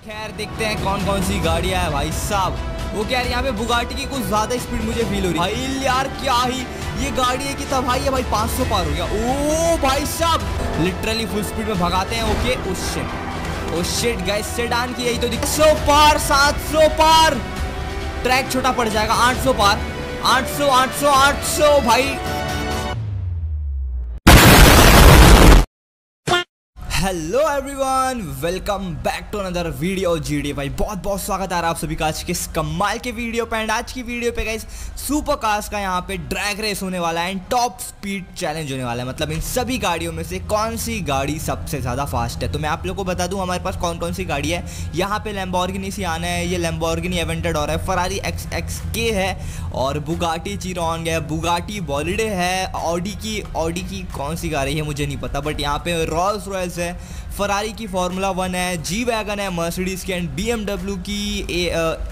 खैर देखते हैं कौन कौन सी गाड़ियां है भाई साहब। वो क्या यार यहाँ पे बुगाटी की कुछ ज्यादा स्पीड मुझे फील हो रही है भाई यार। क्या ही ये गाड़ी है कि तब भाई है भाई 500 पार हो गया। ओ भाई साहब लिटरली फुल स्पीड में भगाते हैं। Okay oh shit guys sedan की यही तो 100 पार 700 पार ट्रैक छोटा पड़ जाएगा। 800 पार 800 भाई। Hello everyone, welcome back to another video GD. भाई बहुत बहुत स्वागत है आप सभी का आज के इस कमाल के वीडियो पे। एंड आज की वीडियो पे गाइस सुपर कार्स का यहाँ पे ड्रैग रेस होने वाला है एंड टॉप स्पीड चैलेंज होने वाला है। मतलब इन सभी गाड़ियों में से कौन सी गाड़ी सबसे ज़्यादा फास्ट है। तो मैं आप लोगों को बता दूं हमारे पास कौन कौन सी गाड़ी है। यहाँ पे लैम्बोर्गिनी सियाना है, ये लैम्बोर्गिनी एवेंटाडोर है, फरारी XXK है और बुगाटी चिरॉन है, बुगाटी बॉलिडे है, ऑडी की कौन सी गाड़ी है मुझे नहीं पता, बट यहाँ पे रोल्स रॉयल्स है, फरारी की फार्मूला 1 है, जी वैगन है मर्सिडीज की एंड BMW की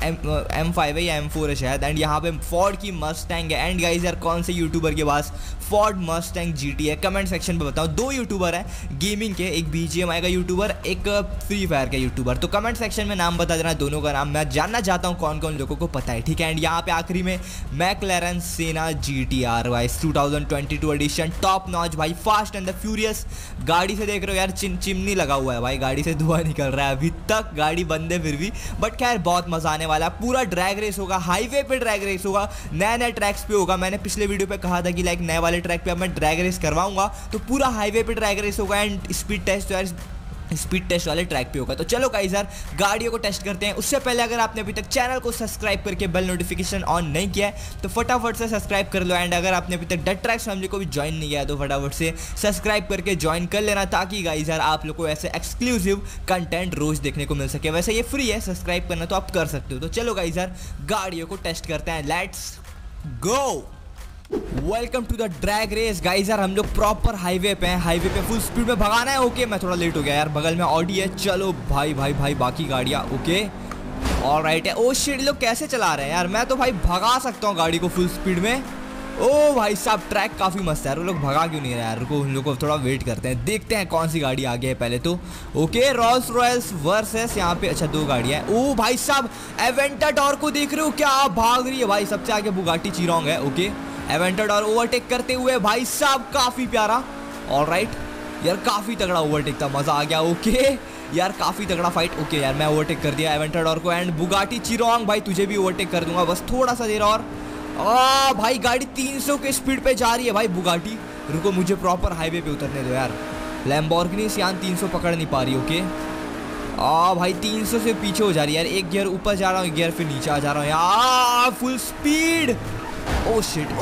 M5 है या M4 है शायद। एंड यहाँ पे फोर्ड की मस्टैंग है। एंड गाइस यार कौन से यूट्यूबर के पास फोर्ड मस्टैंग GT है कमेंट सेक्शन पे बताओ। 2 यूट्यूबर हैं गेमिंग के, एक BGMI का यूट्यूबर, एक फ्री फायर का यूट्यूबर। तो कमेंट सेक्शन में नाम बता देना दोनों का नाम, मैं जानना चाहता हूँ कौन कौन लोगों को पता है, ठीक है। एंड यहाँ पे आखिरी में मैक्लेरन सेना GTR वाइस 2022 एडिशन टॉप नॉच भाई, फास्ट एंड द फ्यूरियस। गाड़ी से देख रहे हो यार चिमनी लगा हुआ है भाई, गाड़ी से धुआं निकल रहा है, अभी तक गाड़ी बंद है फिर भी। बट खैर बहुत मजा आने वाला है। पूरा ड्रैग रेस होगा, हाईवे पे ड्रैग रेस होगा, नए नए ट्रैक्स पे होगा। मैंने पिछले वीडियो पे कहा था कि लाइक नए वाले ट्रैक पे अब मैं ड्रैग रेस करवाऊंगा, तो पूरा हाईवे पे ड्रैग रेस होगा एंड स्पीड टेस्ट यार स्पीड टेस्ट वाले ट्रैक पे होगा। तो चलो गाइस यार गाड़ियों को टेस्ट करते हैं। उससे पहले अगर आपने अभी तक चैनल को सब्सक्राइब करके बेल नोटिफिकेशन ऑन नहीं किया है तो फटाफट से सब्सक्राइब कर लो। एंड अगर आपने अभी तक डट ट्रैक्स फैमिली को भी ज्वाइन नहीं किया है तो फटाफट से सब्सक्राइब करके ज्वाइन कर लेना, ताकि गाइस यार आप लोग को ऐसे एक्सक्लूसिव कंटेंट रोज देखने को मिल सके। वैसे ये फ्री है, सब्सक्राइब करना तो आप कर सकते हो। तो चलो गाइस यार गाड़ियों को टेस्ट करते हैं, let's go. Welcome to the drag race guys. यार हम लोग प्रॉपर हाईवे पे हैं, हाईवे पे फुल स्पीड में भगाना है। ओके मैं थोड़ा लेट हो गया यार, बगल में ऑडी है। चलो भाई बाकी गाड़ियाँ ओके ऑलराइट है। ओ शिट लोग कैसे चला रहे हैं यार, मैं तो भाई भगा सकता हूँ गाड़ी को फुल स्पीड में। ओ भाई साहब ट्रैक काफ़ी मस्त है यार, वो लोग भगा क्यों नहीं रहे यार, रुको उन लोग को थोड़ा वेट करते हैं, देखते हैं कौन सी गाड़ी आगे है पहले तो। ओके रोल्स रॉयल्स वर्सेस यहाँ पे अच्छा 2 गाड़ियाँ हैं। ओ भाई साहब एवेंटाडोर को देख रहे हो क्या भाग रही है भाई, सबसे आगे बुगाटी चिरॉन है। ओके एवेंटाडोर ओवरटेक करते हुए भाई साहब काफ़ी प्यारा। ऑलराइट यार काफ़ी तगड़ा ओवरटेक था, मज़ा आ गया। ओके यार काफ़ी तगड़ा फाइट। ओके यार मैं ओवरटेक कर दिया एवेंटाडोर को एंड बुगाटी चिरॉन भाई तुझे भी ओवरटेक कर दूंगा, बस थोड़ा सा देर और। भाई गाड़ी 300 के स्पीड पे जा रही है भाई बुगाटी। रुको मुझे प्रॉपर हाईवे पे उतरने दो यार। लैम्बोर्गिनी सियान 300 पकड़ नहीं पा रही। ओके भाई 300 से पीछे हो जा रही है यार, एक गियर ऊपर जा रहा हूँ, एक गियर फिर नीचे आ जा रहा हूँ यार full speed. Oh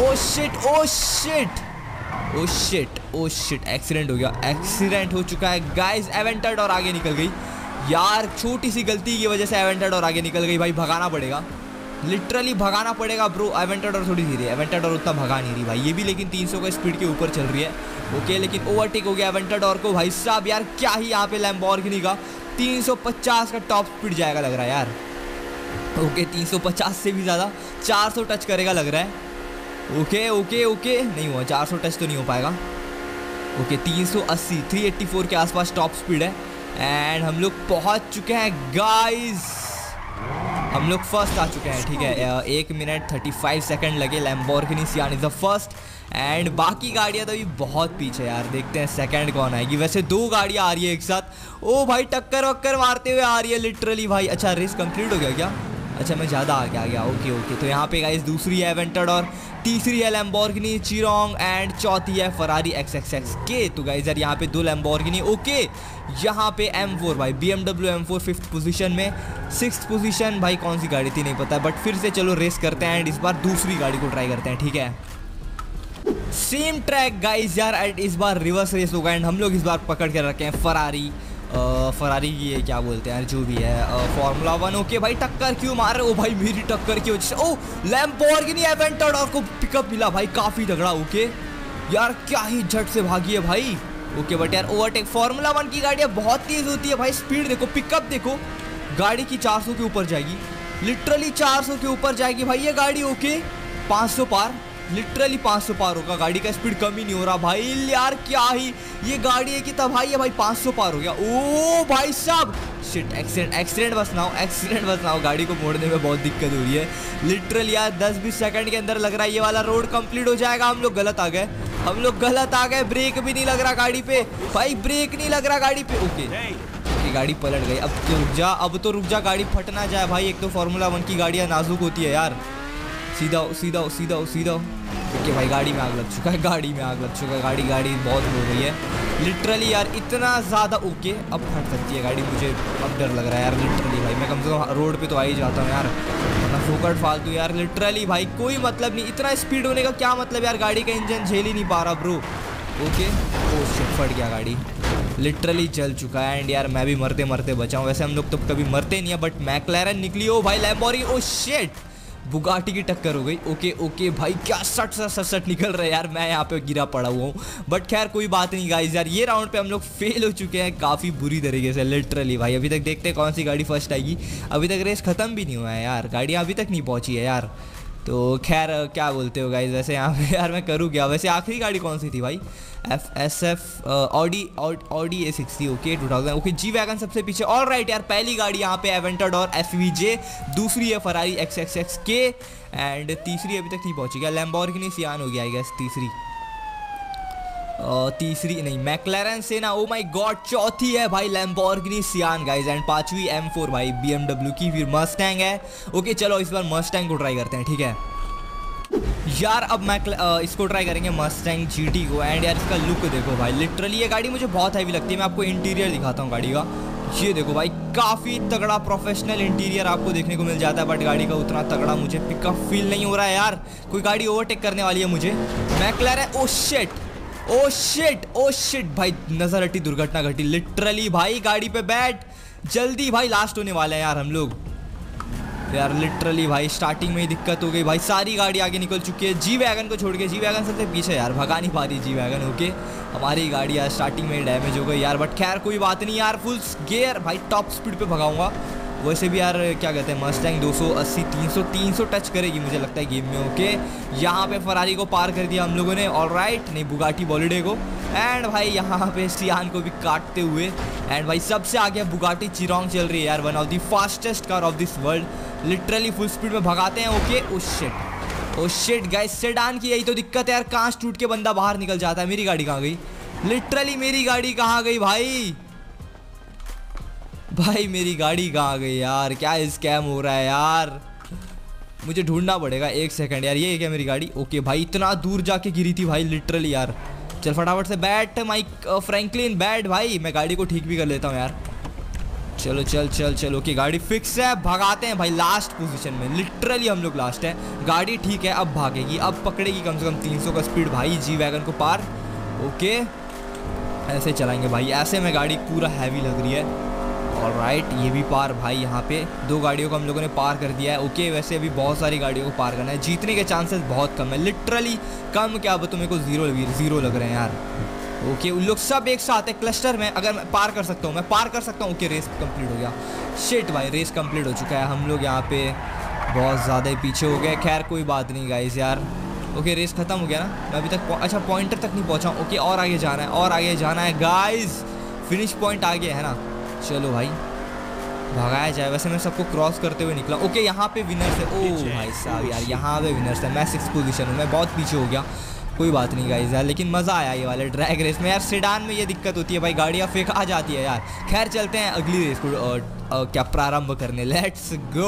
shit accident हो गया, एक्सीडेंट हो चुका है गाइस। एवेंटाडोर आगे निकल गई यार, छोटी सी गलती की वजह से एवेंटाडोर आगे निकल गई भाई। भगाना पड़ेगा, लिटरली भगाना पड़ेगा ब्रो। एवेंटाडोर थोड़ी धीरे, एवेंटाडोर उतना भगा नहीं रही भाई, ये भी लेकिन 300 का स्पीड के ऊपर चल रही है। ओके लेकिन ओवरटेक हो गया एवेंटाडोर को भाई साहब। यार क्या ही यहाँ पे लैम्बोर्गिनी का 350 का टॉप स्पीड जाएगा लग रहा है यार। ओके 350 से भी ज़्यादा 400 टच करेगा लग रहा है। ओके नहीं हुआ, 400 टच तो नहीं हो पाएगा। ओके 380 384 के आसपास टॉप स्पीड है एंड हम लोग पहुंच चुके हैं गाइस, हम लोग फर्स्ट आ चुके हैं, ठीक है। 1 मिनट 35 सेकंड लगे। Lamborghini Sian is the first and बाकी गाड़ियाँ तो अभी बहुत पीछे यार, देखते हैं सेकंड कौन आएगी। वैसे 2 गाड़ियाँ आ रही है एक साथ। ओ भाई टक्कर वक्कर मारते हुए आ रही है लिटरली भाई। अच्छा रेस कंप्लीट हो गया क्या? अच्छा मैं ज़्यादा आगे आ गया। ओके तो यहाँ पे गाइस दूसरी है एवेंटाडोर, तीसरी है लैम्बोर्गिनी चिरॉन एंड चौथी है फरारी XXK। तो गाइस यार यहाँ पे 2 लैम्बोर्गिनी। ओके यहाँ पे M4 भाई, BMW M4 5th पोजीशन में, 6th पोजीशन भाई कौन सी गाड़ी थी नहीं पता, बट फिर से चलो रेस करते हैं एंड इस बार दूसरी गाड़ी को ट्राई करते हैं, ठीक है। सेम ट्रैक गाइस यार एंड इस बार रिवर्स रेस होगा एंड हम लोग इस बार पकड़ के रखे हैं फरारी की, ये क्या बोलते हैं यार जो भी है फार्मूला 1। ओके भाई टक्कर क्यों मार रहे हो भाई, मेरी टक्कर की वजह से। ओ लैम्बोर्गिनी एवेंटाडोर को पिकअप मिला भाई काफ़ी तगड़ा। ओके यार क्या ही झट से भागी है भाई। ओके बट यार ओवरटेक, फार्मूला 1 की गाड़ियाँ बहुत तेज़ होती है भाई, स्पीड देखो, पिकअप देखो, गाड़ी की 400 के ऊपर जाएगी, लिटरली 400 के ऊपर जाएगी भाई ये गाड़ी। ओके 500 पार लिटरली 500 पार होगा, गाड़ी का स्पीड कम ही नहीं हो रहा भाई यार। क्या ही ये गाड़ी है कि तबाही है भाई, 500 पार हो गया। ओ भाई साहब शिट, एक्सीडेंट बस ना हो, गाड़ी को मोड़ने में बहुत दिक्कत हो रही है लिटरली यार। 10-20 सेकंड के अंदर लग रहा है ये वाला रोड कंप्लीट हो जाएगा। हम लोग गलत आ गए, ब्रेक भी नहीं लग रहा गाड़ी पे भाई, ब्रेक नहीं लग रहा गाड़ी पे। ओके गाड़ी पलट गई। अब तो रुक जा, गाड़ी फट ना जाए भाई। एक तो फार्मूला 1 की गाड़ियाँ नाजुक होती है यार। सीधा हो। ओके भाई गाड़ी में आग लग चुका है, गाड़ी बहुत हो गई है लिटरली यार, इतना ज़्यादा। ओके अब फट सकती है गाड़ी, मुझे अब डर लग रहा है यार लिटरली भाई। मैं कम से कम रोड पे तो आ ही जाता हूँ यार, वरना फोकट फालतू यार लिटरली भाई। कोई मतलब नहीं, इतना स्पीड होने का क्या मतलब यार, गाड़ी का इंजन झेल ही नहीं पा रहा ब्रो। ओके ओ शिट, फट गया गाड़ी, लिटरली जल चुका है। एंड यार मैं भी मरते बचा हूँ। वैसे हम लोग तो कभी मरते नहीं है, बट मैक्लेरन निकली। ओ भाई लैम्बोर्गिनी, ओ शिट बुगाटी की टक्कर हो गई। ओके भाई क्या सट निकल रहा है यार, मैं यहाँ पे गिरा पड़ा हुआ हूँ। बट खैर कोई बात नहीं गाइस यार, ये राउंड पे हम लोग फेल हो चुके हैं काफ़ी बुरी तरीके से लिटरली भाई। अभी तक देखते हैं कौन सी गाड़ी फर्स्ट आएगी। अभी तक रेस ख़त्म भी नहीं हुआ है यार, गाड़ियाँ अभी तक नहीं पहुँची है यार। तो खैर क्या बोलते हो गाइस, वैसे यहाँ पे यार मैं करूँ क्या। वैसे आखिरी गाड़ी कौन सी थी भाई, Audi A60। Okay 2000। Okay G wagon सबसे पीछे। ऑल राइट यार, पहली गाड़ी यहाँ पे एवेंटाडोर FVJ, दूसरी है फरारी XXXK एंड तीसरी अभी तक नहीं पहुँची गया, लैम्बोर्गिनी सियान हो गया आई गेस तीसरी नहीं मैक्लेरन सेना। ओ माय गॉड चौथी है भाई लैम्बोर्गिनी सियान गाइस। एंड पांचवी M4 भाई BMW की, फिर मस्टैंग है। ओके चलो इस बार मस्टैंग को ट्राई करते हैं, ठीक है यार। अब मैं इसको ट्राई करेंगे मस्टैंग GT को। एंड यार इसका लुक देखो भाई, लिटरली ये गाड़ी मुझे बहुत हैवी लगती है। मैं आपको इंटीरियर दिखाता हूँ गाड़ी का, ये देखो भाई काफ़ी तगड़ा प्रोफेशनल इंटीरियर आपको देखने को मिल जाता है। बट गाड़ी का उतना तगड़ा मुझे पिकअप फील नहीं हो रहा है यार। कोई गाड़ी ओवरटेक करने वाली है मुझे, मैक्लेरन। ओ शिट भाई नजर हटी, दुर्घटना घटी लिटरली भाई। गाड़ी पे बैठ जल्दी भाई, लास्ट होने वाले हैं यार हम लोग यार लिटरली भाई। स्टार्टिंग में ही दिक्कत हो गई भाई, सारी गाड़ी आगे निकल चुकी है जी वैगन को छोड़ के। जी वैगन सबसे पीछे यार, भगा नहीं पा रही जी वैगन। ओके हमारी गाड़ी यार स्टार्टिंग में ही डैमेज हो गई यार। बट खैर कोई बात नहीं यार, फुल गियर भाई टॉप स्पीड पे भगाऊंगा। वैसे भी यार क्या कहते हैं, मस्टैंग 280 300 टच करेगी मुझे लगता है गेम में। ओके यहाँ पे फरारी को पार कर दिया हम लोगों ने, ऑल राइट नहीं बुगाटी बॉलिडे को। एंड भाई यहाँ पे सियान को भी काटते हुए। एंड भाई सबसे आगे बुगाटी चिरोंग चल रही है यार, one of the fastest car of this world. Literally full speed में भगाते हैं। Okay oh shit guys, sedan की यही तो दिक्कत है यार, कांच टूट के बंदा बाहर निकल जाता है। मेरी गाड़ी कहाँ गई, लिटरली मेरी गाड़ी कहाँ गई भाई मेरी गाड़ी कहाँ गई यार, क्या स्कैम हो रहा है यार। मुझे ढूंढना पड़ेगा, एक सेकंड यार। ये क्या मेरी गाड़ी, ओके भाई इतना दूर जाके गिरी थी भाई लिटरली यार। चल फटाफट से बैठ माइक फ्रैंकलिन बैठ भाई, मैं गाड़ी को ठीक भी कर लेता हूँ यार। चलो चल ओके गाड़ी फिक्स है, भगाते हैं भाई लास्ट पोजीशन में। लिटरली हम लोग लास्ट है, गाड़ी ठीक है अब भागेगी, अब पकड़ेगी कम से कम 300 का स्पीड भाई जी वैगन को पार। ओके ऐसे चलाएंगे भाई, ऐसे में गाड़ी पूरा हैवी लग रही है। ऑलराइट ये भी पार भाई, यहाँ पे 2 गाड़ियों को हम लोगों ने पार कर दिया है। ओके वैसे अभी बहुत सारी गाड़ियों को पार करना है, जीतने के चांसेस बहुत कम है लिटरली कम। क्या अब तो मेरे को जीरो लग रहे हैं यार। ओके उन लोग सब एक साथ है क्लस्टर में, अगर मैं पार कर सकता हूँ ओके रेस कंप्लीट हो गया। शिट भाई रेस कंप्लीट हो चुका है, हम लोग यहाँ पे बहुत ज़्यादा ही पीछे हो गए। खैर कोई बात नहीं गाइस यार। ओके रेस खत्म हो गया ना, मैं अभी तक अच्छा पॉइंटर तक नहीं पहुँचा। ओके और आगे जाना है गाइस, फिनिश पॉइंट आ गया है ना। चलो भाई भगाया जाए। वैसे मैं सबको क्रॉस करते हुए निकला। ओके यहाँ पे विनर्स है। ओ भाई साहब यार यहाँ पे विनर्स है, मैं 6th पोजीशन हूँ, मैं बहुत पीछे हो गया। कोई बात नहीं गाइस यार, लेकिन मज़ा आया ये वाले ड्रैग रेस में यार। सेडान में ये दिक्कत होती है भाई, गाड़ियाँ फेंका जाती है यार। खैर चलते हैं अगली रेस को क्या प्रारंभ करने, let's go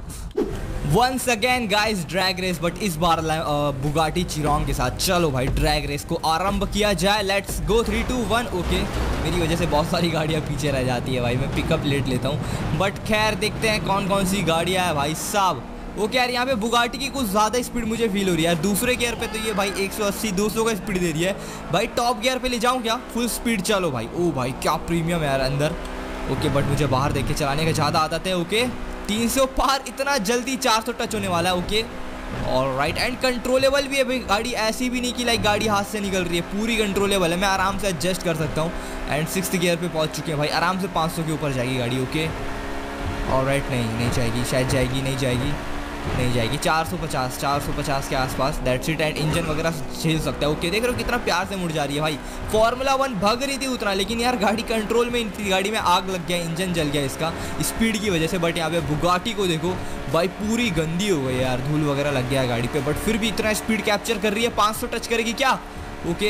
once again guys drag race, but इस बार बुगाटी चिरोंग के साथ। चलो भाई ड्रैग रेस को आरंभ किया जाए, लेट्स गो 3 2 1। ओके मेरी वजह से बहुत सारी गाड़ियाँ पीछे रह जाती है भाई, मैं पिकअप लेट लेता हूँ। बट खैर देखते हैं कौन सी गाड़ियाँ है भाई साहब। ओके यार यहाँ पे बुगाटी की कुछ ज़्यादा स्पीड मुझे फील हो रही है यार। दूसरे गियर पे तो ये भाई 180 200 का स्पीड दे रही है भाई। टॉप गियर पे ले जाऊँ क्या, फुल स्पीड। चलो भाई ओ भाई क्या प्रीमियम है यार अंदर। ओके बट मुझे बाहर देख के चलाने का ज़्यादा आदत है। ओके 300 पार, इतना जल्दी 400 टच होने वाला है। ओके ऑलराइट एंड कंट्रोलेबल भी है भाई गाड़ी, ऐसी भी नहीं कि लाइक गाड़ी हाथ से निकल रही है, पूरी कंट्रोलेबल है, मैं आराम से एडजस्ट कर सकता हूँ। एंड 6th गियर पे पहुँच चुके हैं भाई, आराम से 500 के ऊपर जाएगी गाड़ी। ओके ऑलराइट नहीं जाएगी, शायद जाएगी, नहीं जाएगी। नहीं जाएगी। 450 के आसपास, दैट्स इट। एंड इंजन वगैरह झेल सकता है। ओके देख रहे हो कितना प्यार से मुड़ जा रही है भाई। फॉर्मूला 1 भग रही थी उतना, लेकिन यार गाड़ी कंट्रोल में थी, गाड़ी में आग लग गया, इंजन जल गया इसका स्पीड की वजह से। बट यहाँ पे बुगाटी को देखो भाई पूरी गंदी हो गई यार, धूल वगैरह लग गया है गाड़ी पे, बट फिर भी इतना स्पीड कैप्चर कर रही है। 500 टच करेगी क्या? ओके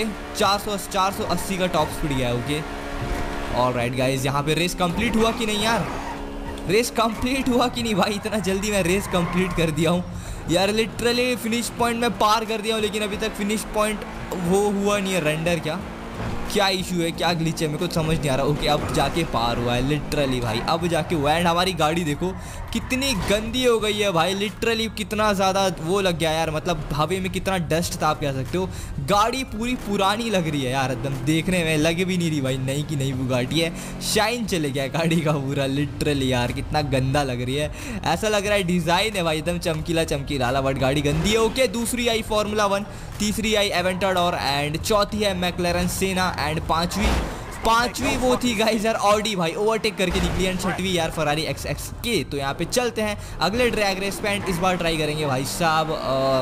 480 का टॉप स्पीड गया है। ओके ऑलराइट गाइज, यहाँ पे रेस कंप्लीट हुआ कि नहीं यार? रेस कंप्लीट हुआ कि नहीं भाई? इतना जल्दी मैं रेस कंप्लीट कर दिया हूँ यार, लिटरली फिनिश पॉइंट में पार कर दिया हूँ, लेकिन अभी तक फिनिश पॉइंट वो हुआ नहीं है रेंडर। क्या इशू है, क्या ग्लिच है, मेरे को समझ नहीं आ रहा। ओके अब जाके पार हुआ है लिटरली भाई, अब जाके हुआ है। एंड हमारी गाड़ी देखो कितनी गंदी हो गई है भाई, लिटरली कितना ज़्यादा वो लग गया यार, मतलब हवा में कितना डस्ट था आप कह सकते हो। गाड़ी पूरी पुरानी लग रही है यार, एकदम देखने में लग भी नहीं रही भाई नई की नई बुगाटी है। शाइन चले गया गाड़ी का पूरा लिटरली यार, कितना गंदा लग रही है। ऐसा लग रहा है डिज़ाइन है भाई एकदम चमकीला, बट गाड़ी गंदी है। ओके दूसरी आई फॉर्मूला 1, तीसरी आई एवेंटाडोर, एंड चौथी है मैक्लेरन सेना, एंड पांचवी वो थी गाइस यार ऑडी भाई, ओवरटेक करके निकली। एंड छठवीं यार फरारी XX के। तो यहाँ पे चलते हैं अगले ड्रैग रेस पे, एंड इस बार ट्राई करेंगे भाई साहब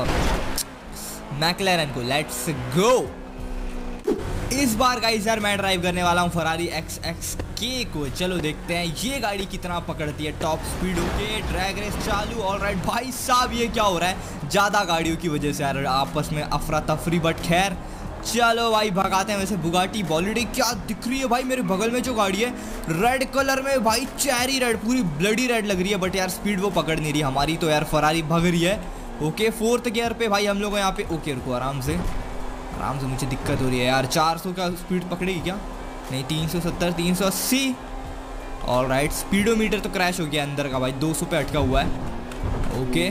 मैक्लेरन को। Let's go. इस बार गाइस यार मैं ड्राइव करने वाला हूँ फरारी XX के को। चलो देखते हैं ये गाड़ी कितना पकड़ती है top speed. Okay drag race चालू। ऑलराइट भाई साहब ये क्या हो रहा है, ज़्यादा गाड़ियों की वजह से यार आपस में अफरा तफरी, बट खैर चलो भाई भगाते हैं। वैसे बुगाटी बॉलीडी क्या दिख रही है भाई, मेरे बगल में जो गाड़ी है रेड कलर में भाई, चेरी रेड, पूरी ब्लडी रेड लग रही है, बट यार स्पीड वो पकड़ नहीं रही हमारी। तो यार फरारी भग रही है। ओके 4th गियर पे भाई हम लोग यहाँ पे। ओके रुको आराम से मुझे दिक्कत हो रही है यार। 400 का स्पीड पकड़ेगी क्या? नहीं 370, 380। ऑलराइट स्पीडोमीटर तो क्रैश हो गया अंदर का भाई, 200 पे अटका हुआ है। ओके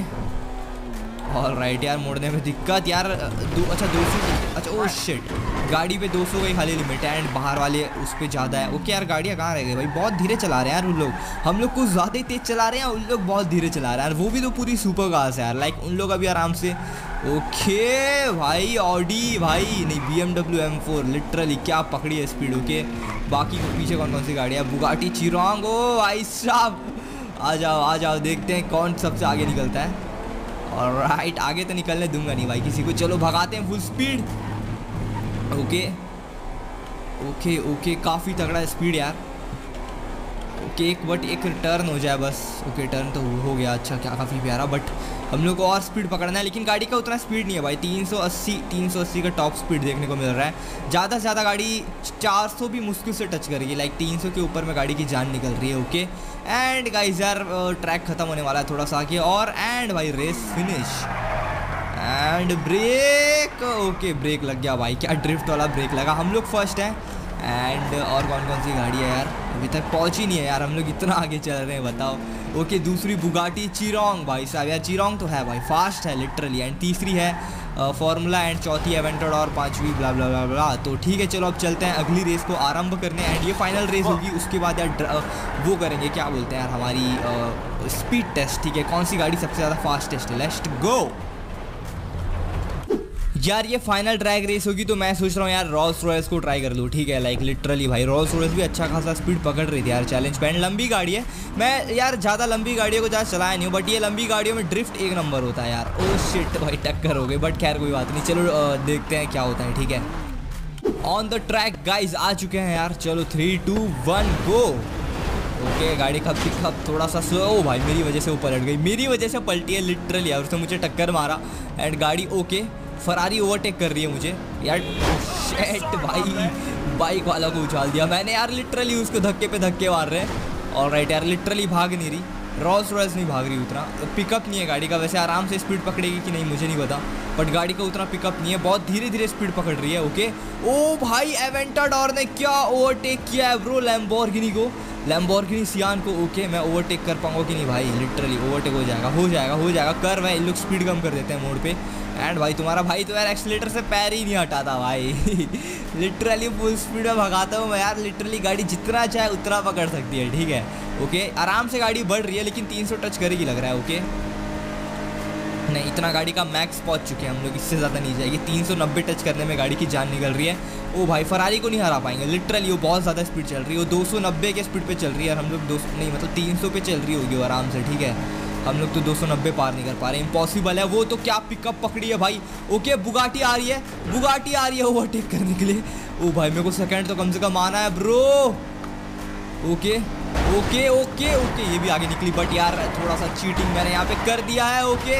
ऑलराइट यार मोड़ने में दिक्कत यार। अच्छा 200, अच्छा ओह शिट, गाड़ी पे 200 का ही खाली लिमिट है, एंड बाहर वाले उस पर ज़्यादा है। ओके यार गाड़ियाँ कहाँ रह गई भाई, बहुत धीरे चला रहे हैं यार उन लोग, हम लोग कुछ ज़्यादा ही तेज़ चला रहे हैं, उन लोग बहुत धीरे चला रहे हैं यार, वो भी तो पूरी सुपर कार्स है यार, लाइक उन लोग अभी आराम से। ओके भाई ऑडी भाई नहीं, BMW M4 लिटरली क्या पकड़ी है स्पीड। ओके बाकी पीछे कौन सी गाड़ी है? बुगाटी चिरांग। ओ भाई साहब आ जाओ देखते हैं कौन सबसे आगे निकलता है। ऑलराइट आगे तो निकलने दूंगा नहीं भाई किसी को। चलो भगाते हैं फुल स्पीड। ओके काफ़ी तगड़ा स्पीड यार। ओके एक टर्न हो जाए बस। ओके टर्न तो हो गया, अच्छा क्या काफ़ी प्यारा, बट हम लोग को और स्पीड पकड़ना है, लेकिन गाड़ी का उतना स्पीड नहीं है भाई। 380 का टॉप स्पीड देखने को मिल रहा है। ज़्यादा से ज़्यादा गाड़ी 400 भी मुश्किल से टच करेगी, लाइक 300 के ऊपर में गाड़ी की जान निकल रही है। ओके एंड गाइस यार ट्रैक ख़त्म होने वाला है थोड़ा सा आगे, और एंड भाई race finish and brake. Okay brake लग गया भाई, क्या ड्रिफ्ट वाला ब्रेक लगा। हम लोग फर्स्ट हैं। एंड और कौन सी गाड़ी है यार, अभी तक पहुंची नहीं है यार, हम लोग इतना आगे चल रहे हैं बताओ। ओके दूसरी बुगाटी चिरोंग भाई साहब, यार चिरोंग तो है भाई, फास्ट है लिटरली। एंड तीसरी है फॉर्मूला, एंड चौथी एवेंटाडोर, और पांचवी ब्ला ब्ला ब्ला ब्ला। तो ठीक है चलो अब चलते हैं अगली रेस को आरंभ करने, एंड ये फाइनल रेस होगी। उसके बाद यार वो करेंगे क्या बोलते हैं यार हमारी स्पीड टेस्ट। ठीक है कौन सी गाड़ी सबसे ज़्यादा फास्टेस्ट है, लेट्स गो। यार ये फाइनल ड्रैग रेस होगी, तो मैं सोच रहा हूँ यार रोल्स रॉयस को ट्राई कर लूँ। ठीक है लाइक लिटरली भाई रोल्स रॉयस भी अच्छा खासा स्पीड पकड़ रही थी यार चैलेंज पे। एंड लंबी गाड़ी है, मैं यार ज़्यादा लंबी गाड़ियों को ज़्यादा चलाया नहीं हूँ, बट ये लंबी गाड़ियों में ड्रिफ्ट एक नंबर होता है यार। ओ शिट भाई टक्कर हो गई, बट खैर कोई बात नहीं, चलो देखते हैं क्या होता है। ठीक है ऑन द ट्रैक गाइज आ चुके हैं यार, चलो 3 2 1 गो। ओके गाड़ी का पिकअप थोड़ा सा स्लो। ओ भाई मेरी वजह से वो पलट गई, मेरी वजह से पलटी है लिटरली यार, उसने मुझे टक्कर मारा। एंड गाड़ी ओके फरारी ओवरटेक कर रही है मुझे यार। शेट भाई बाइक वाला को उछाल दिया मैंने यार, लिटरली उसको धक्के पे धक्के मार रहे हैं। ऑलराइट यार लिटरली भाग नहीं रही, रोल्स रॉयस नहीं भाग रही उतना, पिकअप नहीं है गाड़ी का। वैसे आराम से स्पीड पकड़ेगी कि नहीं मुझे नहीं पता, बट गाड़ी का उतना पिकअप नहीं है, बहुत धीरे धीरे स्पीड पकड़ रही है। ओके ओ भाई एवेंटाडोर ने क्या ओवरटेक किया है ब्रो लैम्बोर्गिनी को, लैम्बोर्गिनी सियान को। ओके मैं ओवरटेक कर पाऊंगा कि नहीं भाई, लिटरली ओवरटेक हो जाएगा कर मैं इन लोग स्पीड कम कर देते हैं मोड़ पे। एंड भाई तुम्हारा भाई तो यार एक्सीलेटर से पैर ही नहीं हटाता भाई लिटरली फुल स्पीड में भगाता हूँ मैं यार, लिटरली गाड़ी जितना चाहे उतना पकड़ सकती है। ठीक है ओके आराम से गाड़ी बढ़ रही है, लेकिन 300 टच करेगी लग रहा है। ओके नहीं इतना गाड़ी का मैक्स पहुंच चुके हैं हम लोग, इससे ज़्यादा नहीं जाएगी। 390 टच करने में गाड़ी की जान निकल रही है। ओ भाई फरारी को नहीं हरा पाएंगे लिटरली, वो बहुत ज़्यादा स्पीड चल रही है, वो 290 के स्पीड पे चल रही है, और हम लोग 200 नहीं मतलब 300 पे चल रही होगी वो आराम से। ठीक है हम लोग तो 290 पार नहीं कर पा रहे, इम्पॉसिबल है। वो तो क्या पिकअप पकड़ी है भाई। ओके बुगाटी आ रही है, बुगाटी आ रही है ओवरटेक करने के लिए। ओ भाई मेरे को सेकंड तो कम से कम आना है bro. Okay okay okay okay ये भी आगे निकली, बट यार थोड़ा सा चीटिंग मैंने यहाँ पे कर दिया है। ओके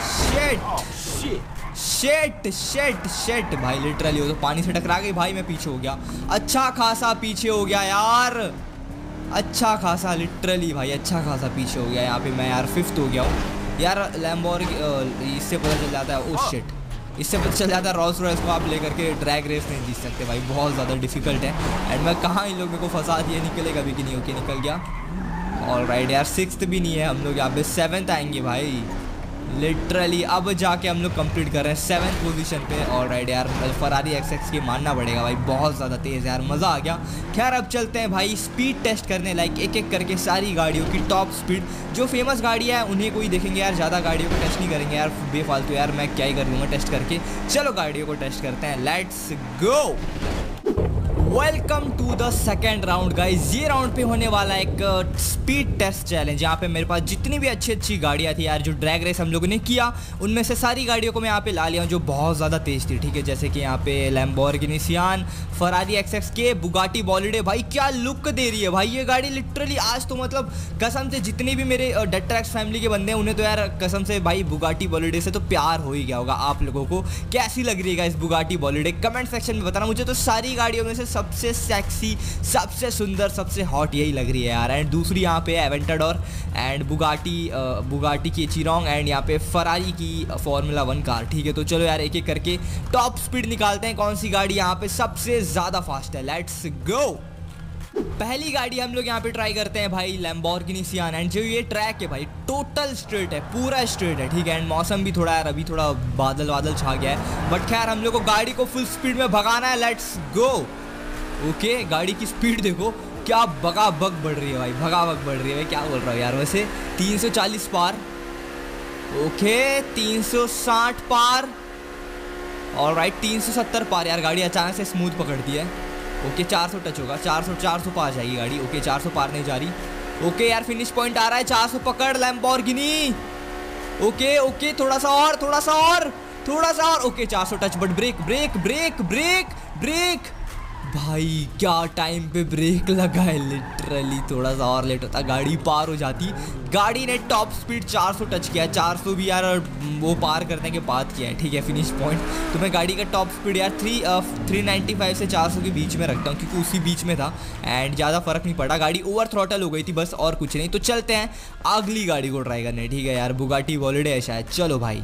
शेट भाई लिटरली वो तो पानी से टकरा गई भाई, मैं पीछे हो गया, अच्छा खासा पीछे हो गया यार, अच्छा खासा लिटरली भाई अच्छा खासा पीछे हो गया यहाँ पे मैं यार। 5th हो गया हूँ यार। लैम्बोर्गिनी इससे पता चल जाता है, ओह शिट, इससे पता चल जाता है रोल्स रॉयस को आप लेकर के ड्रैग रेस नहीं जीत सकते भाई, बहुत ज़्यादा डिफिकल्ट है। एंड मैं कहाँ इन लोग मेरे को फंसा दिए, निकलेगा भी कि नहीं। ओके निकल गया। ऑलराइट यार 6th भी नहीं है, हम लोग यहाँ पे 7th आएंगे भाई लिटरली। अब जाके हम लोग कंप्लीट कर रहे हैं 7th पोजीशन पे। ऑलराइट यार फरारी एक्सएक्स की मानना पड़ेगा भाई, बहुत ज़्यादा तेज़ यार, मज़ा आ गया। खैर अब चलते हैं भाई स्पीड टेस्ट करने, लाइक एक एक करके सारी गाड़ियों की टॉप स्पीड, जो फेमस गाड़ियाँ हैं उन्हें कोई देखेंगे यार, ज़्यादा गाड़ियों को टेस्ट नहीं करेंगे यार बेफालतू यार, मैं क्या ही कर लूँगा टेस्ट करके। चलो गाड़ियों को टेस्ट करते हैं, let's go. Welcome to the second round guys. ये राउंड पे होने वाला एक स्पीड टेस्ट चैलेंज, यहाँ पे मेरे पास जितनी भी अच्छी अच्छी गाड़ियाँ थी यार जो ड्रैग रेस हम लोगों ने किया, उनमें से सारी गाड़ियों को मैं यहाँ पे ला लिया हूँ जो बहुत ज़्यादा तेज़ थी, ठीक है। जैसे कि यहाँ पे Lamborghini Sian, Ferrari XX K, Bugatti Bolide, भाई क्या लुक दे रही है भाई ये गाड़ी लिटरली। आज तो मतलब कसम से जितनी भी मेरे डेड ट्रैक्स फैमिली के बंदे हैं उन्हें तो यार कसम से भाई बुगाटी बॉलिडे से तो प्यार हो ही गया होगा। आप लोगों को कैसी लग रही है इस बुगाटी बॉलिडे, कमेंट सेक्शन में बताना मुझे। तो सारी गाड़ियों में से सबसे सेक्सी, सबसे सुंदर, सबसे हॉट यही लग रही है यार। एंड दूसरी यहाँ पे एवेंटाडोर एंड बुगाटी की चिरोंग एंड यहाँ पे फरारी की फॉर्मूला 1 कार, ठीक है। तो चलो यार एक एक करके टॉप स्पीड निकालते हैं, कौन सी गाड़ी यहाँ पे सबसे ज़्यादा फास्ट है। Let's go. पहली गाड़ी हम लोग यहाँ पे ट्राई करते हैं भाई लैम्बोर्गिनी सियान। एंड जो ये ट्रैक है भाई टोटल स्ट्रेट है, पूरा स्ट्रेट है, ठीक है। एंड मौसम भी थोड़ा यार अभी थोड़ा बादल वादल छा गया है, बट खैर हम लोग को गाड़ी को फुल स्पीड में भगाना है। Let's go. ओके गाड़ी की स्पीड देखो क्या बगाबग बढ़ रही है भाई, भगाबग बढ़ रही है भाई, क्या बोल रहा हूँ यार। वैसे 340 पार, ओके 360 पार, ऑलराइट 370 पार। यार गाड़ी अचानक से स्मूथ पकड़ती है। ओके 400 टच होगा, 400 पार जाएगी गाड़ी। ओके 400 पार नहीं जा रही। ओके यार फिनिश पॉइंट आ रहा है, 400 पकड़ लैम्बोर्गिनी। ओके ओके थोड़ा सा और, थोड़ा सा और, थोड़ा सा और। Okay 400 touch, but brake brake brake brake brake भाई क्या टाइम पे ब्रेक लगा है लिटरली। थोड़ा सा और लेट होता गाड़ी पार हो जाती। गाड़ी ने टॉप स्पीड 400 टच किया है, 400 भी यार वो पार करने के बाद किया है, ठीक है। फिनिश पॉइंट तो मैं गाड़ी का टॉप स्पीड यार 395 से 400 के बीच में रखता हूँ, क्योंकि उसी बीच में था एंड ज़्यादा फर्क नहीं पड़ा। गाड़ी ओवर थ्रॉटल हो गई थी बस, और कुछ नहीं। तो चलते हैं अगली गाड़ी को ट्राई करने, ठीक है यार। बुगाटी बॉलिडे है शायद, चलो भाई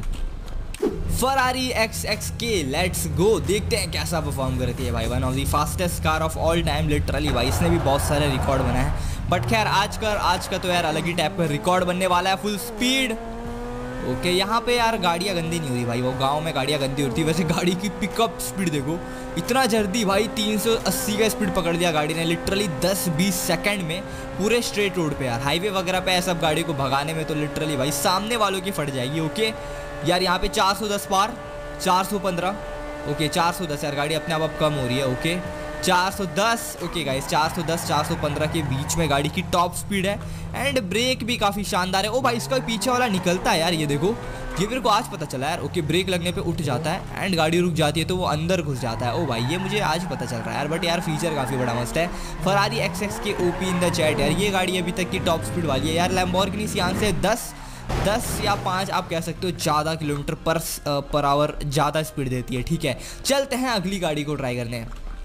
Ferrari XX K, let's go. देखते हैं कैसा परफॉर्म करती है भाई। One of the fastest car of all time literally भाई, इसने भी बहुत सारे रिकॉर्ड बनाए हैं, बट खैर आज का तो यार अलग ही टाइप का रिकॉर्ड बनने वाला है। Full speed. ओके यहाँ पे यार गाड़ियाँ गंदी नहीं हुई भाई, वो गांव में गाड़ियाँ गंदी होती है। वैसे गाड़ी की पिकअप स्पीड देखो इतना जल्दी भाई, 380 का स्पीड पकड़ दिया गाड़ी ने लिटरली 10-20 सेकंड में, पूरे स्ट्रेट रोड पे यार। हाईवे वगैरह पे सब गाड़ी को भगाने में तो लिटरली भाई सामने वालों की फट जाएगी। ओके यार यहाँ पे 410 पार, 415, ओके 410 यार गाड़ी अपने आप अब कम हो रही है। ओके 410, ओके गाइस 410 415 के बीच में गाड़ी की टॉप स्पीड है। एंड ब्रेक भी काफ़ी शानदार है। ओ भाई इसका पीछे वाला निकलता है यार, ये देखो, ये मेरे को आज पता चला यार। ओके ब्रेक लगने पे उठ जाता है एंड गाड़ी रुक जाती है तो वो अंदर घुस जाता है। ओ भाई ये मुझे आज पता चल रहा है यार, बट यार फीचर काफ़ी बड़ा मस्त है। Ferrari XX K OP in the chat यार, ये गाड़ी अभी तक की टॉप स्पीड वाली है यार। लैम्बोर्गिनी सियान से 10 या 5 आप कह सकते हो ज़्यादा किलोमीटर पर आवर ज़्यादा स्पीड देती है, ठीक है। चलते हैं अगली गाड़ी को ट्राई करने।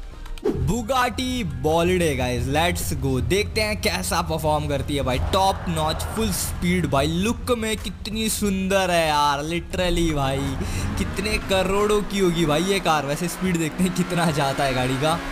Bugatti Bolide guys, let's go. देखते हैं कैसा परफॉर्म करती है भाई। टॉप नॉच फुल स्पीड भाई, लुक में कितनी सुंदर है यार लिटरली भाई, कितने करोड़ों की होगी भाई ये कार। वैसे स्पीड देखते हैं कितना जाता है गाड़ी का।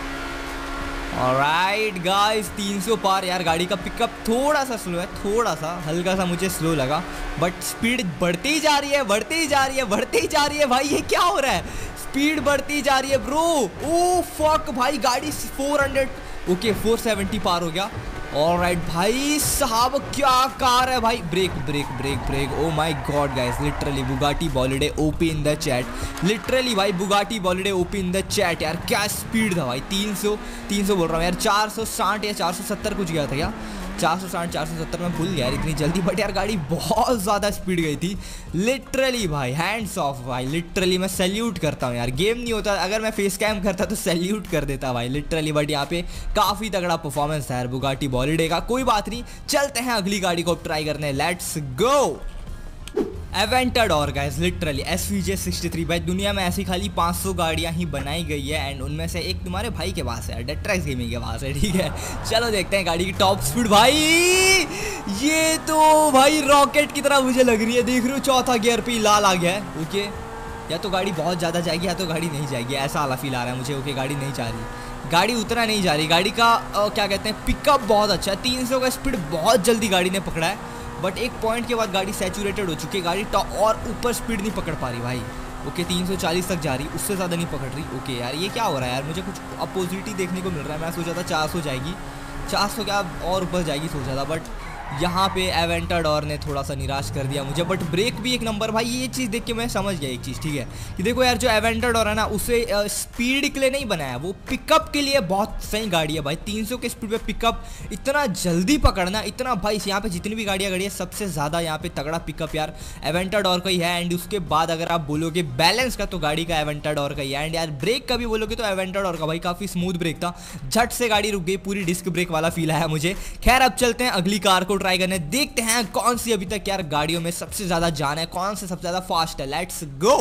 ऑलराइट गाइस 300 पार। यार गाड़ी का पिकअप थोड़ा सा स्लो है, थोड़ा सा हल्का सा मुझे स्लो लगा, बट स्पीड बढ़ती ही जा रही है, बढ़ती ही जा रही है, बढ़ती ही जा रही है भाई। ये क्या हो रहा है, स्पीड बढ़ती जा रही है ब्रो। ओ फक भाई गाड़ी 400, ओके 470 पार हो गया। ऑलराइट भाई साहब क्या कार है भाई। Brake brake brake brake, oh my god guys literally Bugatti Bolide OP in the chat. Literally भाई Bugatti Bolide OP in the chat यार, क्या स्पीड था भाई। 300 बोल रहा हूँ यार, 460 या 470 कुछ गया था क्या, 460 470 में भूल गया यार इतनी जल्दी, बट यार गाड़ी बहुत ज़्यादा स्पीड गई थी लिटरली भाई। हैंड्स ऑफ भाई, लिटरली मैं सैल्यूट करता हूँ यार। गेम नहीं होता, अगर मैं फेस कैम करता तो सैल्यूट कर देता भाई लिटरली, बट यहाँ पे काफ़ी तगड़ा परफॉर्मेंस है यार बुगाटी बॉलिडे का। कोई बात नहीं, चलते हैं अगली गाड़ी को ट्राई करने, let's go. Aventador guys, literally SVJ 63 भाई। दुनिया में ऐसी खाली 500 गाड़ियां ही बनाई गई है एंड उनमें से एक तुम्हारे भाई के पास है, डेट्रैक्स गेमिंग के पास है, ठीक है। चलो देखते हैं गाड़ी की टॉप स्पीड भाई। ये तो भाई रॉकेट की तरह मुझे लग रही है, देख रहे हो चौथा गियर पे लाल आ गया है। ओके, या तो गाड़ी बहुत ज़्यादा जाएगी या तो गाड़ी नहीं जाएगी, ऐसा वाला फील आ रहा है मुझे। ओके, गाड़ी नहीं जा रही, गाड़ी उतना नहीं जा रही। गाड़ी का क्या कहते हैं, पिकअप बहुत अच्छा है, 300 का स्पीड बहुत जल्दी गाड़ी ने पकड़ा है, बट एक पॉइंट के बाद गाड़ी सैचुरेटेड हो चुकी है, गाड़ी टॉप और ऊपर स्पीड नहीं पकड़ पा रही भाई। ओके, 340 तक जा रही, उससे ज़्यादा नहीं पकड़ रही। ओके यार, ये क्या हो रहा है यार, मुझे कुछ अपोजिट देखने को मिल रहा है। मैं सोचा था 400 जाएगी, 400 क्या और ऊपर जाएगी सोचा था, बट यहाँ पे एवेंटाडोर ने थोड़ा सा निराश कर दिया मुझे। बट ब्रेक भी एक नंबर भाई, ये चीज़ देख के मैं समझ गया एक चीज़, ठीक है, कि देखो यार जो एवेंटाडोर है ना, उसे स्पीड के लिए नहीं बनाया, वो पिकअप के लिए बहुत सही गाड़ी है भाई। 300 के स्पीड पे पिकअप इतना जल्दी पकड़ना, इतना भाई, यहाँ पे जितनी भी गाड़ियाँ खड़ी है सबसे ज़्यादा यहाँ पे तगड़ा पिकअप यार एवेंटाडोर का ही है। एंड उसके बाद अगर आप बोलोगे बैलेंस का तो गाड़ी का एवेंटाडोर का ही है। एंड यार ब्रेक का भी बोलोगे तो एवेंटाडोर का भाई काफ़ी स्मूथ ब्रेक था, झट से गाड़ी रुक गई, पूरी डिस्क ब्रेक वाला फील आया मुझे। खैर अब चलते हैं अगली कार को ट्राई करने, देखते हैं कौन सी अभी तक यार गाड़ियों में सबसे ज्यादा जान है, कौन से सबसे ज्यादा फास्ट है। Let's go.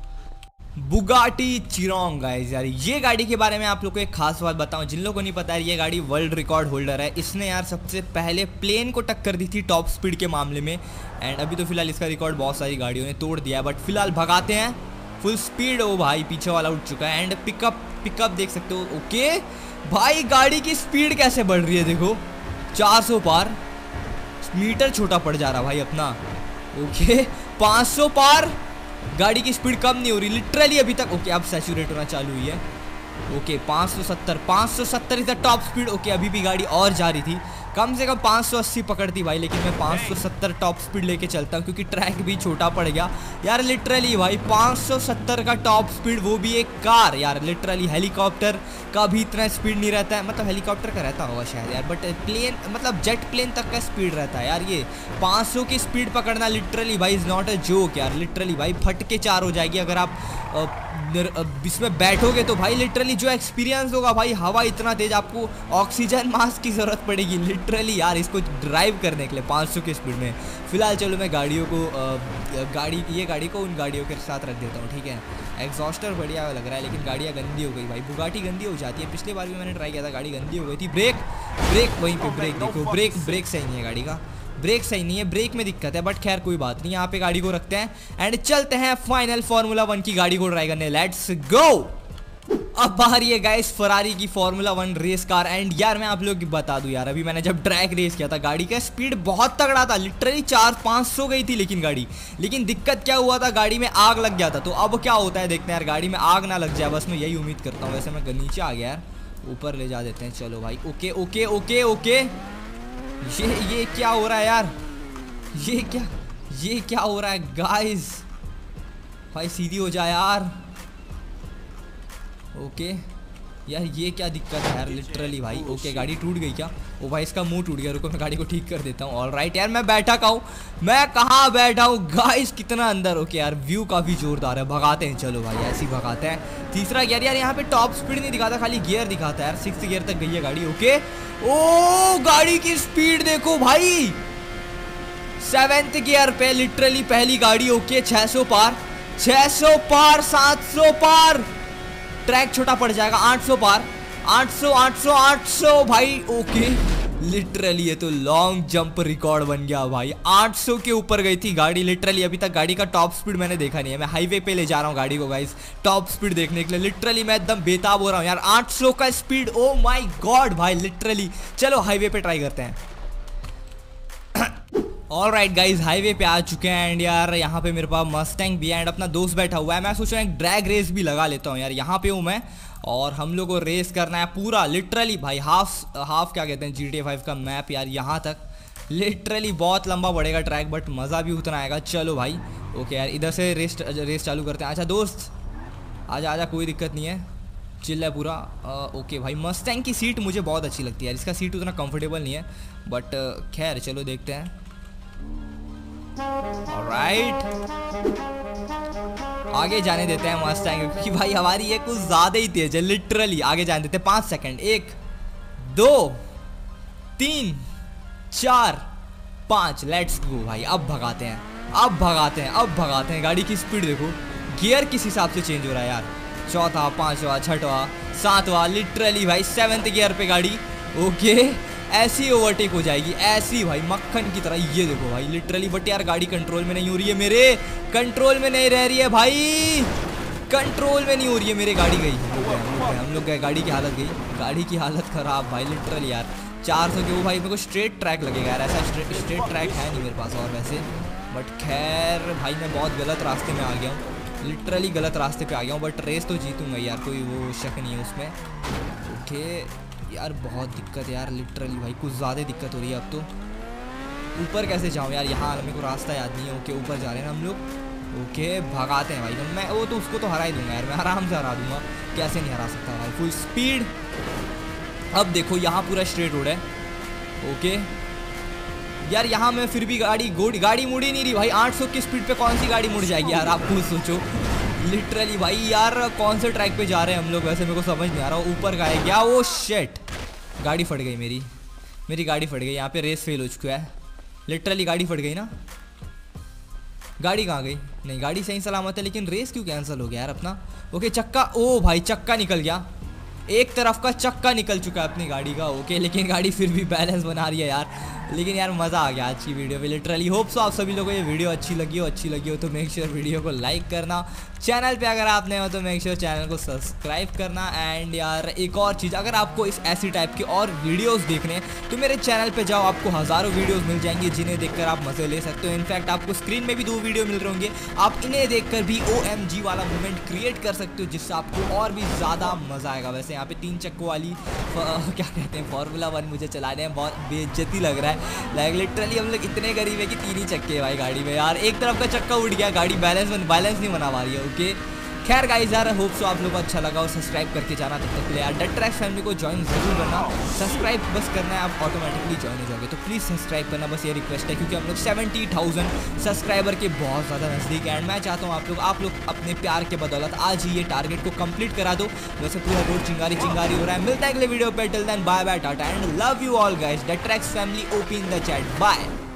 Bugatti Chiron guys, यार ये गाड़ी के बारे में आप लोगों को एक खास बात बताऊं, जिन लोगों को नहीं पता है, ये गाड़ी वर्ल्ड रिकॉर्ड होल्डर है। इसने यार सबसे पहले प्लेन को टक्कर दी थी टॉप स्पीड के मामले में। एंड अभी तो फिलहाल इसका रिकॉर्ड बहुत सारी गाड़ियों ने तोड़ दिया है, बट फिलहाल भगाते हैं फुल स्पीड। ओ भाई, पीछे वाला उठ चुका है। एंड पिकअप देख सकते हो। ओके भाई, गाड़ी की स्पीड कैसे बढ़ रही है देखो, 400 पार, मीटर छोटा पड़ जा रहा भाई अपना। ओके, 500 पार, गाड़ी की स्पीड कम नहीं हो रही लिटरली अभी तक। ओके, अब सैचुरेट होना चालू हुई है। Okay, 570 is the top speed. Okay, अभी भी गाड़ी और जा रही थी, कम से कम 580 पकड़ती भाई, लेकिन मैं 570 टॉप स्पीड लेके चलता हूँ क्योंकि ट्रैक भी छोटा पड़ गया यार लिटरली भाई। 570 का टॉप स्पीड, वो भी एक कार यार लिटरली। हेलीकॉप्टर का भी इतना स्पीड नहीं रहता है, मतलब हेलीकॉप्टर का रहता होगा शायद यार, बट प्लेन मतलब जेट प्लेन तक का स्पीड रहता है यार। ये 500 की स्पीड पकड़ना लिटरली भाई इज़ नॉट अ जोक यार लिटरली भाई। फट के 4 हो जाएगी अगर आप इसमें बैठोगे तो भाई। लिटरली जो एक्सपीरियंस होगा भाई, हवा इतना तेज, आपको ऑक्सीजन मास्क की ज़रूरत पड़ेगी लिटरली यार इसको ड्राइव करने के लिए 500 की स्पीड में। फिलहाल चलो मैं गाड़ियों को ये गाड़ी को उन गाड़ियों के साथ रख देता हूँ, ठीक है। एग्जॉस्टर बढ़िया लग रहा है, लेकिन गाड़ियाँ गंदी हो गई भाई। बुगाटी गंदी हो जाती है, पिछले बार भी मैंने ट्राई किया था, गाड़ी गंदी हो गई थी। ब्रेक वहीं पे ब्रेक देखो, ब्रेक सही नहीं है गाड़ी का, ब्रेक सही नहीं है, ब्रेक में दिक्कत है, बट खैर कोई बात नहीं। यहाँ पे गाड़ी को रखते हैं एंड चलते हैं फाइनल फार्मूला 1 की गाड़ी को ट्राई करने, लेट्स गो। अब बाहर ये गाइस फरारी की फार्मूला 1 रेस कार। एंड यार मैं आप लोग बता दूं यार, अभी मैंने जब ट्रैक रेस किया था, गाड़ी का स्पीड बहुत तगड़ा था लिटरली, 400-500 गई थी लेकिन गाड़ी, लेकिन दिक्कत क्या हुआ था, गाड़ी में आग लग गया था। तो अब क्या होता है देखते हैं यार, गाड़ी में आग ना लग जाए, बस मैं यही उम्मीद करता हूँ। वैसे मैं नीचे आ गया यार, ऊपर ले जा देते हैं, चलो भाई। ओके ओके ओके ओके, ये क्या हो रहा है यार, ये क्या हो रहा है गाइस, भाई सीधी हो जाए यार। ओके यार, ये क्या दिक्कत है यार लिटरली भाई। ओके, गाड़ी टूट गई क्या? ओ भाई, इसका मुंह टूट गया, रुको मैं गाड़ी को ठीक कर देता हूँ। ऑलराइट यार, मैं बैठा कहाँ बैठा हूँ गाइस, कितना अंदर। ओके यार, व्यू काफ़ी जोरदार है, भगाते हैं, चलो भाई ऐसे ही भगाते हैं। तीसरा गियर यार, यहाँ पे टॉप स्पीड नहीं दिखाता, खाली गियर दिखाता है यार। 6th गियर तक गई है गाड़ी। ओके, ओ गाड़ी की स्पीड देखो भाई, 7th गियर पे लिटरली पहली गाड़ी। ओके, 600 पार, 700 पार, ट्रैक छोटा पड़ जाएगा, 800 पार, 800 भाई। ओके, लिटरली ये तो लॉन्ग जंप रिकॉर्ड बन गया भाई। 800 के ऊपर गई थी गाड़ी लिटरली। अभी तक गाड़ी का टॉप स्पीड मैंने देखा नहीं है, मैं हाईवे पे ले जा रहा हूँ गाड़ी को गाइस टॉप स्पीड देखने के लिए। लिटरली मैं एकदम बेताब हो रहा हूँ यार, 800 का स्पीड, ओ माय गॉड भाई लिटरली। चलो हाईवे पे ट्राई करते हैं। ऑलराइट गाइज, हाईवे पे आ चुके हैं एंड यार यहाँ पे मेरे पास मस्टैंग भी है एंड अपना दोस्त बैठा हुआ है। मैं सोच रहा हूँ एक ड्रैग रेस भी लगा लेता हूँ यार। यहाँ पे हूँ मैं और हम लोग को रेस करना है पूरा लिटरली भाई, हाफ क्या कहते हैं GTA 5 का मैप यार, यहाँ तक लिटरली बहुत लंबा बढ़ेगा ट्रैक, बट मज़ा भी उतना आएगा। चलो भाई, ओके यार, इधर से रेस चालू करते हैं। अच्छा दोस्त, आजा कोई दिक्कत नहीं है। चिल है पूरा। ओके भाई, मस्टैंग की सीट मुझे बहुत अच्छी लगती है यार, इसका सीट उतना कंफर्टेबल नहीं है बट खैर चलो देखते हैं। ऑलराइट, आगे जाने देते हैं मस्टैंग, क्योंकि भाई हमारी ये कुछ ज़्यादा ही तेज है लिटरली। आगे जाने देते हैं, 5 सेकंड, 1 2 3 4 5, लेट्स गो भाई। अब भगाते हैं, अब भगाते हैं, अब भगाते हैं। गाड़ी की स्पीड देखो, गियर किस हिसाब से चेंज हो रहा है यार। चौथा, पांचवा, छठवा, सातवां, लिटरली भाई 7th गियर पे गाड़ी। ओके, ऐसी ओवरटेक हो जाएगी, ऐसी भाई मक्खन की तरह। ये देखो भाई लिटरली, बट यार गाड़ी कंट्रोल में नहीं हो रही है, मेरे कंट्रोल में नहीं रह रही है भाई, कंट्रोल में नहीं हो रही है मेरे। गाड़ी गई, हम लोग गए, गाड़ी की हालत गई, गाड़ी की हालत खराब भाई लिटरली यार। 400 के वो भाई मेरे को स्ट्रेट ट्रैक लगेगा यार, ऐसा स्ट्रेट ट्रैक है नहीं मेरे पास और वैसे। बट खैर भाई मैं बहुत गलत रास्ते में आ गया हूँ, लिटरली गलत रास्ते पे आ गया हूँ, बट रेस तो जीतूंगा यार, कोई वो शक नहीं है उसमें। ओके यार, बहुत दिक्कत है यार लिटरली भाई, कुछ ज़्यादा दिक्कत हो रही है अब तो। ऊपर कैसे जाऊँ यार, यहाँ मेरे को रास्ता याद नहीं है। ओके, ऊपर जा रहे हैं ना हम लोग। ओके, भगाते हैं भाई। मैं वो तो उसको तो हरा ही दूंगा यार, मैं आराम से हरा दूंगा, कैसे नहीं हरा सकता भाई। Full speed. अब देखो यहाँ पूरा स्ट्रेट रोड है। ओके यार, यहाँ मैं फिर भी गाड़ी मुड़ ही नहीं रही भाई। 800 की स्पीड पे कौन सी गाड़ी मुड़ जाएगी यार, आप खुद सोचो लिटरली भाई। यार कौन से ट्रैक पे जा रहे हैं हम लोग वैसे, मेरे को समझ नहीं आ रहा। ऊपर का है क्या? वो शिट, गाड़ी फट गई मेरी गाड़ी फट गई। यहाँ पे रेस फेल हो चुका है लिटरली, गाड़ी फट गई ना। गाड़ी कहाँ गई? नहीं, गाड़ी सही सलामत है, लेकिन रेस क्यों कैंसिल हो गया यार अपना। ओके, चक्का, ओ भाई चक्का निकल गया, एक तरफ का चक्का निकल चुका है अपनी गाड़ी का। ओके, लेकिन गाड़ी फिर भी बैलेंस बना रही है यार। लेकिन यार मज़ा आ गया आज की वीडियो में लिटरली। होप सो आप सभी लोगों को ये वीडियो अच्छी लगी हो तो मेक श्योर वीडियो को लाइक करना। चैनल पे अगर आप नए हो तो मेक श्योर चैनल को सब्सक्राइब करना। एंड यार एक और चीज़, अगर आपको इस ऐसी टाइप के और वीडियोज़ देखने हैं तो मेरे चैनल पर जाओ, आपको हज़ारों वीडियोज़ मिल जाएंगी जिन्हें देखकर आप मज़े ले सकते हो। इनफैक्ट आपको स्क्रीन में भी 2 वीडियो मिल रहे होंगे, आप इन्हें देखकर भी OMG वाला मोमेंट क्रिएट कर सकते हो, जिससे आपको और भी ज़्यादा मज़ा आएगा। वैसे यहाँ पे 3 चक्कों वाली क्या कहते हैं Formula 1 मुझे चलाने में बहुत बेइज्जती लग रहा है। लाइक लिटरली हम लोग इतने गरीब है कि 3 ही चक्के है भाई गाड़ी में यार। एक तरफ का चक्का उड़ गया, गाड़ी बैलेंस नहीं बना पा रही है। ओके खैर गाइस यार, होप सो आप लोगों को अच्छा लगा और सब्सक्राइब करके जाना। तब तक के लिए यार डट्रैक्स फैमिली को ज्वाइन जरूर करना। सब्सक्राइब बस करना है, आप ऑटोमेटिकली ज्वाइन हो जाओगे। तो प्लीज़ सब्सक्राइब करना, बस ये रिक्वेस्ट है, क्योंकि हम लोग 70,000 सब्सक्राइबर के बहुत ज़्यादा नज़दीक है। एंड मैं चाहता हूँ आप लोग अपने प्यार के बदौलत आज ही ये टारगेट को कंप्लीट करा दो। वैसे पूरा रोड चिंगारी हो रहा है। मिलता है अगले वीडियो पे, till then bye bye, tata and love you all guys. डट्रैक्स family open the chat, bye.